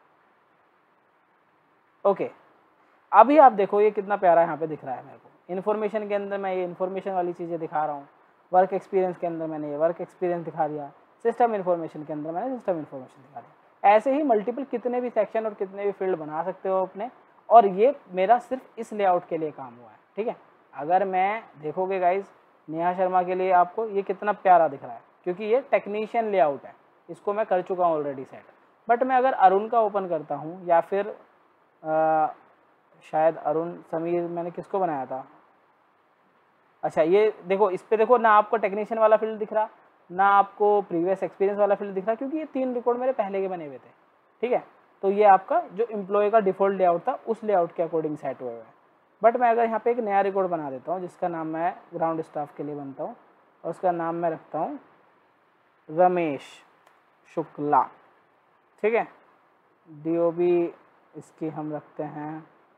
ओके, अभी आप देखो ये कितना प्यारा यहाँ पे दिख रहा है मेरे को। इन्फॉर्मेशन के अंदर मैं ये इन्फॉर्मेशन वाली चीज़ें दिखा रहा हूँ, वर्क एक्सपीरियंस के अंदर मैंने ये वर्क एक्सपीरियंस दिखा दिया, सिस्टम इन्फॉर्मेशन के अंदर मैंने सिस्टम इन्फॉर्मेशन दिखा दिया। ऐसे ही मल्टीपल कितने भी सेक्शन और कितने भी फील्ड बना सकते हो अपने, और ये मेरा सिर्फ इस लेआउट के लिए काम हुआ है। ठीक है, अगर मैं देखोगे गाइज, नेहा शर्मा के लिए आपको ये कितना प्यारा दिख रहा है, क्योंकि ये टेक्नीशियन लेआउट है, इसको मैं कर चुका हूँ ऑलरेडी सेट। बट मैं अगर अरुण का ओपन करता हूँ, या फिर आ, शायद अरुण समीर, मैंने किसको बनाया था, अच्छा ये देखो, इस पे देखो ना आपको टेक्नीशियन वाला फील्ड दिख रहा, ना आपको प्रीवियस एक्सपीरियंस वाला फील्ड दिख रहा, क्योंकि ये तीन रिकॉर्ड मेरे पहले के बने हुए थे। ठीक है, तो ये आपका जो एम्प्लॉय का डिफ़ॉल्ट लेआउट था उस लेआउट के अकॉर्डिंग सेट हुए हुए हैं। बट मैं अगर यहाँ पे एक नया रिकॉर्ड बना देता हूँ जिसका नाम मैं ग्राउंड स्टाफ के लिए बनता हूँ, और उसका नाम मैं रखता हूँ रमेश शुक्ला, ठीक है। डी ओ बी इसकी हम रखते हैं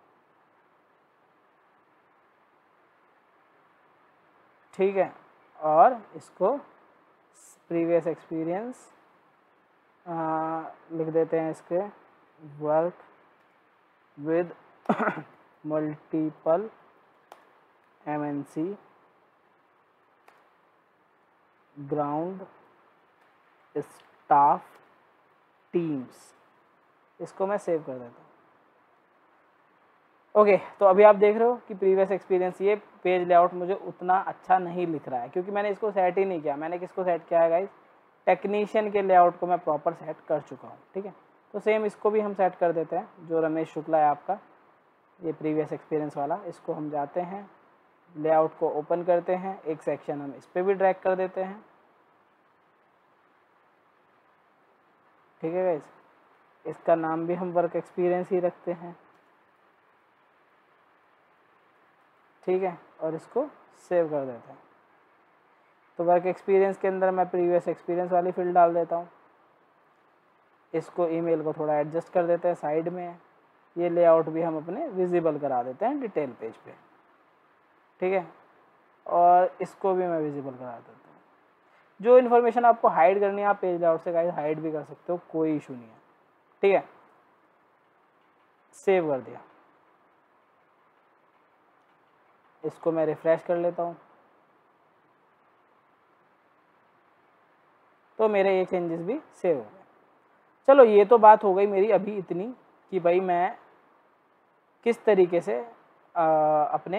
ठीक है, और इसको प्रीवियस एक्सपीरियंस लिख देते हैं इसके, work with multiple M N C ground staff teams, इसको मैं सेव कर देता हूँ। ओके okay, तो अभी आप देख रहे हो कि प्रीवियस एक्सपीरियंस, ये पेज लेआउट मुझे उतना अच्छा नहीं लिख रहा है क्योंकि मैंने इसको सेट ही नहीं किया। मैंने किसको सेट किया है गाइस, टेक्नीशियन के लेआउट को मैं प्रॉपर सेट कर चुका हूँ, ठीक है। तो सेम इसको भी हम सेट कर देते हैं, जो रमेश शुक्ला है आपका, ये प्रीवियस एक्सपीरियंस वाला, इसको हम जाते हैं लेआउट को ओपन करते हैं, एक सेक्शन हम इस पर भी ड्रैग कर देते हैं, ठीक है गाइस। इसका नाम भी हम वर्क एक्सपीरियंस ही रखते हैं, ठीक है, और इसको सेव कर देते हैं। तो वर्क एक्सपीरियंस के अंदर मैं प्रीवियस एक्सपीरियंस वाली फील्ड डाल देता हूँ। इसको ईमेल को थोड़ा एडजस्ट कर देते हैं साइड में, ये लेआउट भी हम अपने विजिबल करा देते हैं डिटेल पेज पे, ठीक है, और इसको भी मैं विजिबल करा देता हूँ। जो इन्फॉर्मेशन आपको हाइड करनी है आप पेज लेआउट से गाइस हाइड भी कर सकते हो, कोई इशू नहीं है, ठीक है। सेव कर दिया, इसको मैं रिफ्रेश कर लेता हूँ, तो मेरे ये चेंजेस भी सेव हो गए। चलो ये तो बात हो गई मेरी अभी इतनी कि भाई मैं किस तरीके से आ, अपने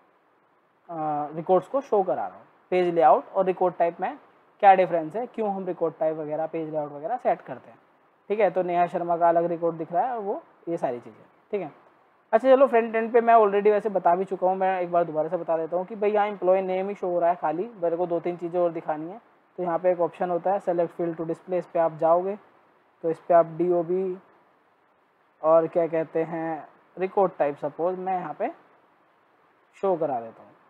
रिकॉर्ड्स को शो करा रहा हूँ। पेज लेआउट और रिकॉर्ड टाइप में क्या डिफरेंस है, क्यों हम रिकॉर्ड टाइप वगैरह पेज लेआउट वगैरह सेट करते हैं, ठीक है। तो नेहा शर्मा का अलग रिकॉर्ड दिख रहा है और वो ये सारी चीज़ें, ठीक है। अच्छा चलो फ्रंट एंड पे मैं ऑलरेडी वैसे बता भी चुका हूँ, मैं एक बार दोबारा से बता देता हूँ कि भाई यहाँ एम्प्लॉय नेम ही शो हो रहा है खाली, मेरे को दो तीन चीज़ें और दिखानी है। तो यहाँ पे एक ऑप्शन होता है सेलेक्ट फील्ड टू डिस्प्ले, इस पर आप जाओगे तो इस पर आप डी ओ बी और क्या कहते हैं रिकॉर्ड टाइप सपोज मैं यहाँ पे शो करा देता हूँ।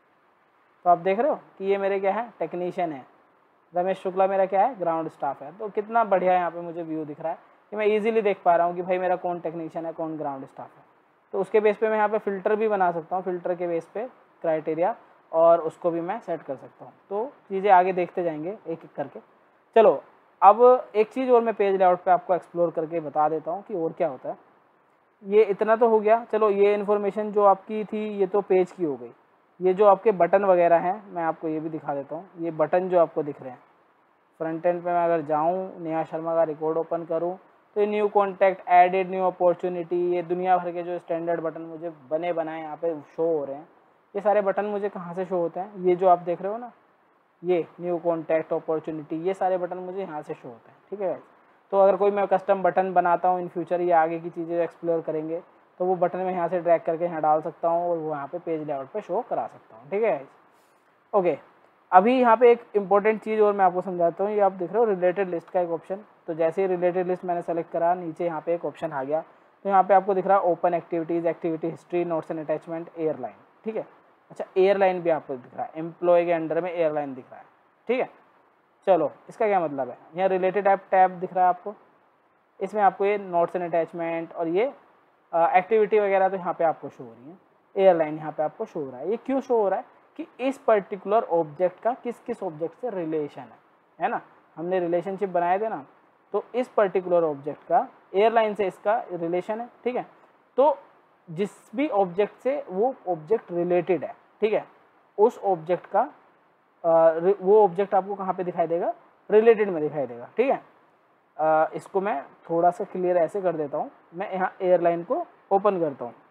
तो आप देख रहे हो कि ये मेरे क्या है, टेक्नीशियन है, रमेश शुक्ला मेरा क्या है, ग्राउंड स्टाफ है। तो कितना बढ़िया यहाँ पे मुझे व्यू दिख रहा है कि मैं इजीली देख पा रहा हूँ कि भाई मेरा कौन टेक्नीशियन है, कौन ग्राउंड स्टाफ है। तो उसके बेस पे मैं यहाँ पे फ़िल्टर भी बना सकता हूँ, फ़िल्टर के बेस पे क्राइटेरिया, और उसको भी मैं सेट कर सकता हूँ। तो चीज़ें आगे देखते जाएंगे एक एक करके। चलो अब एक चीज़ और मैं पेज लेआउट पे आपको एक्सप्लोर करके बता देता हूँ कि और क्या होता है। ये इतना तो हो गया, चलो ये इन्फॉर्मेशन जो आपकी थी ये तो पेज की हो गई। ये जो आपके बटन वगैरह हैं मैं आपको ये भी दिखा देता हूँ। ये बटन जो आपको दिख रहे हैं फ्रंट एंड पे, मैं अगर जाऊँ नेहा शर्मा का रिकॉर्ड ओपन करूँ तो ये new contact, added, new opportunity, ये दुनिया भर के जो स्टैंडर्ड बटन मुझे बने बनाए यहाँ पे शो हो रहे हैं। ये सारे बटन मुझे कहाँ से शो होते हैं, ये जो आप देख रहे हो ना, ये न्यू कॉन्टैक्ट, अपॉर्चुनिटी, ये सारे बटन मुझे यहाँ से शो होते हैं, ठीक है। तो अगर कोई मैं कस्टम बटन बनाता हूँ इन फ्यूचर या आगे की चीज़ें एक्सप्लोर करेंगे तो वो बटन मैं यहाँ से ड्रैग करके यहाँ डाल सकता हूँ और वो यहाँ पे पेज लेआउट पे शो करा सकता हूँ, ठीक है। ओके, अभी यहाँ पे एक इम्पॉर्टेंट चीज़ और मैं आपको समझाता हूँ। ये आप देख रहे हो रिलेटेड लिस्ट का एक ऑप्शन, तो जैसे ही रिलेटेड लिस्ट मैंने सेलेक्ट करा नीचे यहाँ पे एक ऑप्शन आ गया। तो यहाँ पे आपको दिख रहा है open activities, activity history, notes and attachment, airline, ठीक है। अच्छा एयरलाइन भी आपको दिख रहा है, एम्प्लॉय के अंडर में एयरलाइन दिख रहा है, ठीक है। चलो इसका क्या मतलब है, यहाँ रिलेटेड ऐप टैब दिख रहा है आपको, इसमें आपको ये नोट्स एंड अटैचमेंट और ये एक्टिविटी वगैरह तो यहाँ पे आपको शो हो रही है, एयरलाइन यहाँ पे आपको शो हो रहा है। ये क्यों शो हो रहा है कि इस पर्टिकुलर ऑब्जेक्ट का किस किस ऑब्जेक्ट से रिलेशन है, है ना। हमने रिलेशनशिप बनाए थे ना, तो इस पर्टिकुलर ऑब्जेक्ट का एयरलाइन से इसका रिलेशन है, ठीक है। तो जिस भी ऑब्जेक्ट से वो ऑब्जेक्ट रिलेटेड है, ठीक है, उस ऑब्जेक्ट का आ, वो ऑब्जेक्ट आपको कहाँ पे दिखाई देगा, रिलेटेड में दिखाई देगा, ठीक है। आ, इसको मैं थोड़ा सा क्लियर ऐसे कर देता हूँ। मैं यहाँ एयरलाइन को ओपन करता हूँ।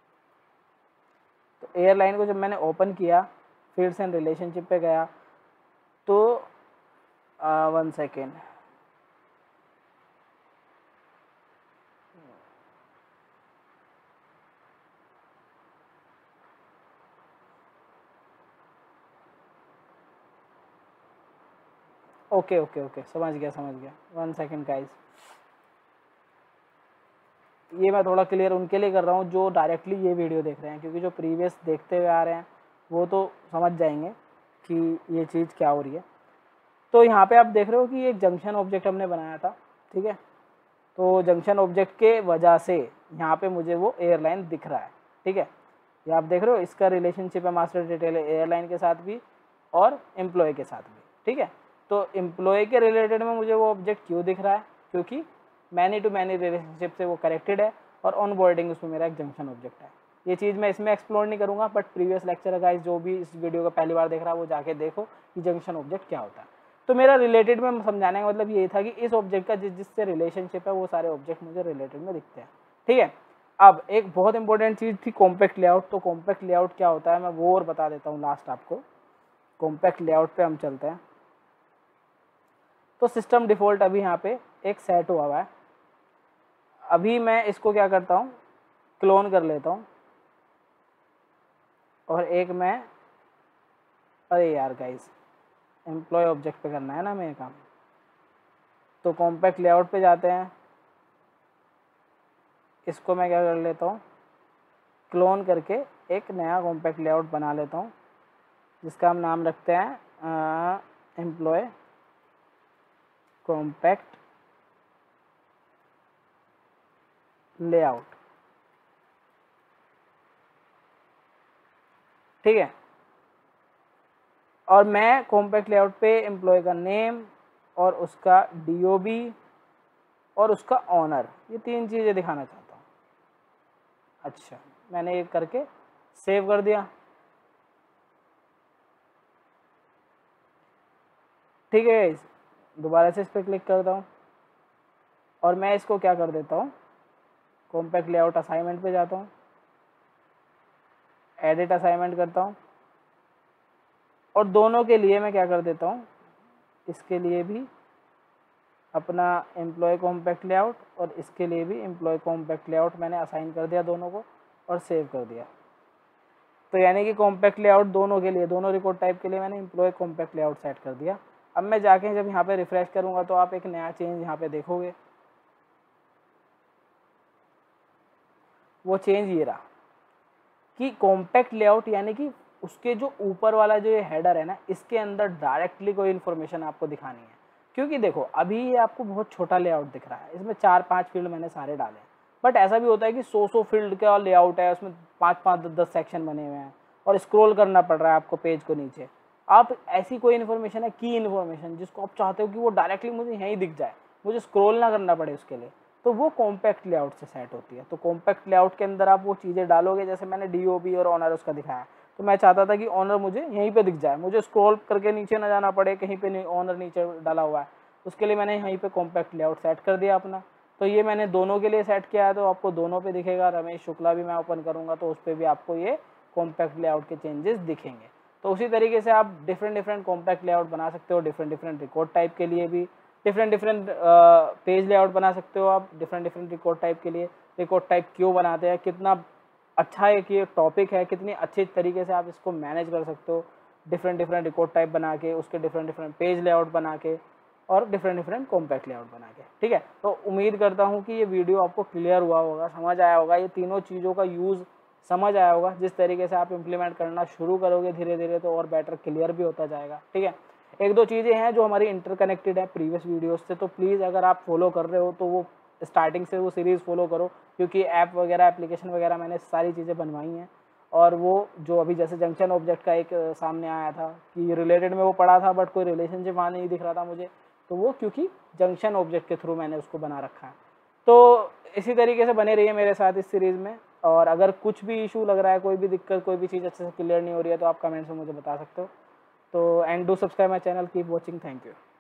तो एयरलाइन को जब मैंने ओपन किया, फील्ड्स एंड रिलेशनशिप पे गया, तो one second, okay okay okay समझ गया समझ गया वन सेकेंड गाइस। ये मैं थोड़ा क्लियर उनके लिए कर रहा हूँ जो डायरेक्टली ये वीडियो देख रहे हैं, क्योंकि जो प्रीवियस देखते हुए आ रहे हैं वो तो समझ जाएंगे कि ये चीज़ क्या हो रही है। तो यहाँ पे आप देख रहे हो कि एक जंक्शन ऑब्जेक्ट हमने बनाया था, ठीक है। तो जंक्शन ऑब्जेक्ट के वजह से यहाँ पे मुझे वो एयरलाइन दिख रहा है, ठीक है। ये आप देख रहे हो, इसका रिलेशनशिप है मास्टर डिटेल एयरलाइन के साथ भी और एम्प्लॉय के साथ भी, ठीक है। तो एम्प्लॉय के रिलेटेड में मुझे वो ऑब्जेक्ट क्यों दिख रहा है, क्योंकि मैनी टू मैनी रिलेशनशिप से वो कनेक्टेड है और ऑन बोर्डिंग उसमें मेरा एक जंक्शन ऑब्जेक्ट है। ये चीज़ मैं इसमें एक्सप्लोर नहीं करूँगा, बट प्रीवियस लेक्चर गाइस जो भी इस वीडियो को पहली बार देख रहा है वो जाके देखो कि जंक्शन ऑब्जेक्ट क्या होता है। तो मेरा रिलेटेड में समझाने का मतलब ये था कि इस ऑब्जेक्ट का जिस जिससे रिलेशनशिप है वो सारे ऑब्जेक्ट मुझे रिलेटेड में दिखते हैं, ठीक है। अब एक बहुत इंपॉर्टेंट चीज़ थी कॉम्पैक्ट लेआउट। तो कॉम्पैक्ट लेआउट क्या होता है मैं वो और बता देता हूँ लास्ट आपको। कॉम्पैक्ट लेआउट पे हम चलते हैं। तो सिस्टम डिफ़ॉल्ट अभी यहाँ पे एक सेट हुआ हुआ है। अभी मैं इसको क्या करता हूँ, क्लोन कर लेता हूँ और एक मैं, अरे यार गाइस एम्प्लॉय ऑब्जेक्ट पे करना है ना मेरे काम। तो कॉम्पैक्ट लेआउट पे जाते हैं, इसको मैं क्या कर लेता हूँ, क्लोन करके एक नया कॉम्पैक्ट लेआउट बना लेता हूँ जिसका हम नाम रखते हैं एम्प्लॉय कॉम्पैक्ट लेआउट, ठीक है। और मैं कॉम्पैक्ट लेआउट पे एम्प्लॉय का नेम और उसका डीओबी और उसका ऑनर, ये तीन चीज़ें दिखाना चाहता हूँ। अच्छा, मैंने ये करके सेव कर दिया, ठीक है। दोबारा से इस पर क्लिक करता हूँ और मैं इसको क्या कर देता हूँ, कॉम्पैक्ट लेआउट असाइनमेंट पे जाता हूँ, एडिट असाइनमेंट करता हूँ और दोनों के लिए मैं क्या कर देता हूँ, इसके लिए भी अपना एम्प्लॉय कॉम्पैक्ट लेआउट और इसके लिए भी एम्प्लॉय कॉम्पैक्ट लेआउट मैंने असाइन कर दिया दोनों को और सेव कर दिया। तो यानी कि कॉम्पैक्ट लेआउट दोनों के लिए, दोनों रिकॉर्ड टाइप के लिए मैंने एम्प्लॉय कॉम्पैक्ट लेआउट सेट कर दिया। अब मैं जाके जब यहाँ पे रिफ्रेश करूँगा तो आप एक नया चेंज यहाँ पे देखोगे। वो चेंज ये रहा कि कॉम्पैक्ट लेआउट यानी कि उसके जो ऊपर वाला जो ये हेडर है ना, इसके अंदर डायरेक्टली कोई इन्फॉर्मेशन आपको दिखानी है। क्योंकि देखो अभी ये आपको बहुत छोटा लेआउट दिख रहा है, इसमें चार पांच फील्ड मैंने सारे डाले, बट ऐसा भी होता है कि सौ सौ फील्ड का लेआउट है, उसमें पाँच पाँच दस दस सेक्शन बने हुए हैं और स्क्रॉल करना पड़ रहा है आपको पेज को नीचे। आप ऐसी कोई इन्फॉर्मेशन है, की इन्फॉर्मेशन जिसको आप चाहते हो कि वो डायरेक्टली मुझे यहीं दिख जाए, मुझे स्क्रॉल ना करना पड़े उसके लिए, तो वो कॉम्पैक्ट लेआउट से सेट होती है। तो कॉम्पैक्ट लेआउट के अंदर आप वो चीज़ें डालोगे, जैसे मैंने डीओबी और ऑनर उसका दिखाया, तो मैं चाहता था कि ऑनर मुझे यहीं पे दिख जाए, मुझे स्क्रॉल करके नीचे ना जाना पड़े, कहीं पे नहीं ऑनर नीचे डाला हुआ है, उसके लिए मैंने यहीं पे कॉम्पैक्ट लेआउट सेट कर दिया अपना। तो ये मैंने दोनों के लिए सेट किया है, तो आपको दोनों पे दिखेगा। रमेश शुक्ला भी मैं ओपन करूँगा तो उस पर भी आपको ये कॉम्पैक्ट लेआउट के चेंजेस दिखेंगे। तो उसी तरीके से आप डिफरेंट डिफरेंट कॉम्पैक्ट लेआउट बना सकते हो, डिफरेंट डिफरेंट रिकॉर्ड टाइप के लिए भी डिफरेंट डिफरेंट पेज लेआउट बना सकते हो आप डिफरेंट डिफरेंट रिकॉर्ड टाइप के लिए। रिकॉर्ड टाइप क्यों बनाते हैं, कितना अच्छा है कि ये टॉपिक है, कितनी अच्छे तरीके से आप इसको मैनेज कर सकते हो, डिफरेंट डिफरेंट रिकॉर्ड टाइप बना के, उसके डिफरेंट डिफरेंट पेज लेआउट बना के और डिफरेंट डिफरेंट कॉम्पैक्ट लेआउट बना के, ठीक है। तो उम्मीद करता हूँ कि ये वीडियो आपको क्लियर हुआ होगा, समझ आया होगा, ये तीनों चीज़ों का यूज़ समझ आया होगा। जिस तरीके से आप इम्प्लीमेंट करना शुरू करोगे धीरे धीरे तो और बेटर क्लियर भी होता जाएगा, ठीक है। एक दो चीज़ें हैं जो हमारी इंटरकनेक्टेड है प्रीवियस वीडियोस से, तो प्लीज़ अगर आप फॉलो कर रहे हो तो वो स्टार्टिंग से वो सीरीज़ फॉलो करो, क्योंकि ऐप वगैरह एप्लीकेशन वगैरह मैंने सारी चीज़ें बनवाई हैं। और वो जो अभी जैसे जंक्शन ऑब्जेक्ट का एक सामने आया था कि रिलेटेड में वो पढ़ा था, बट कोई रिलेशनशिप वहाँ नहीं दिख रहा था मुझे, तो वो क्योंकि जंक्शन ऑब्जेक्ट के थ्रू मैंने उसको बना रखा है। तो इसी तरीके से बने रहिए मेरे साथ इस सीरीज़ में। और अगर कुछ भी इशू लग रहा है, कोई भी दिक्कत, कोई भी चीज़ अच्छे से क्लियर नहीं हो रही है, तो आप कमेंट्स में मुझे बता सकते हो। तो and do subscribe my channel, keep watching, thank you.